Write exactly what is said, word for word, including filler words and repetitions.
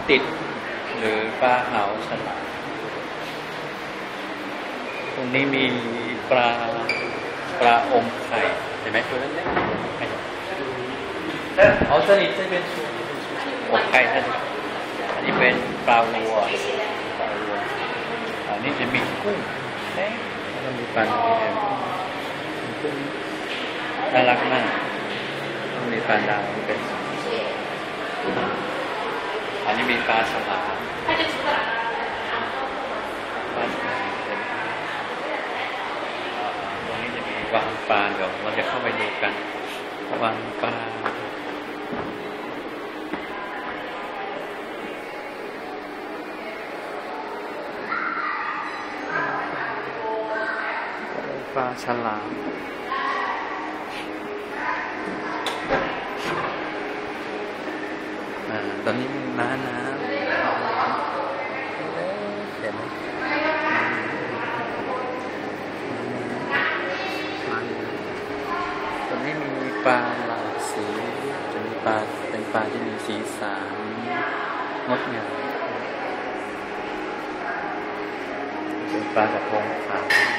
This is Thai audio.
ติดหรือปลาหาวฉลามตรงนี้มีปลาปลาอมไข่เห็นไหมตัวเล็กๆไข่เอาสนิทจะเป็นอมไข่ท่านอันนี้เป็นปลาวัวปลาวัวอันนี้จะมีกุ้งเล็กแล้วก็มีปลาแดงกุ้งน่ารักมากมีปลาดาวเป็นอันนี้มีปลาฉลามปลาฉลามตรงนี้จะมีวังปลาเดี๋ยวเราจะเข้าไปดูกันวังปลาปลาฉลามตอนนี้ม้าน้ำเห็นไหมตอนนี้มีปลาหลากสีจะมีปลาเป็นปลาที่มีสีสันงดงามเป็นปลากระพงขาว